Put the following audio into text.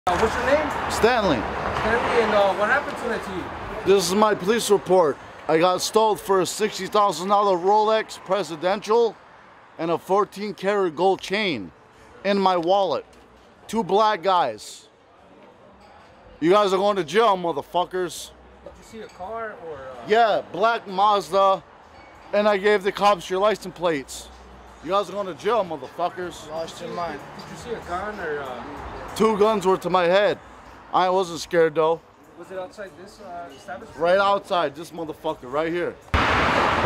What's your name? Stanley. Stanley, and what happened tonight to you? This is my police report. I got stole for a $60,000 Rolex Presidential and a 14-karat gold chain in my wallet. 2 black guys. You guys are going to jail, motherfuckers. Did you see a car or? Yeah, black Mazda, and I gave the cops your license plates. You guys are going to jail, motherfuckers. Lost your mind. Did you see a gun or? 2 guns were to my head. I wasn't scared though. Was it outside this establishment? Right outside, this motherfucker, right here.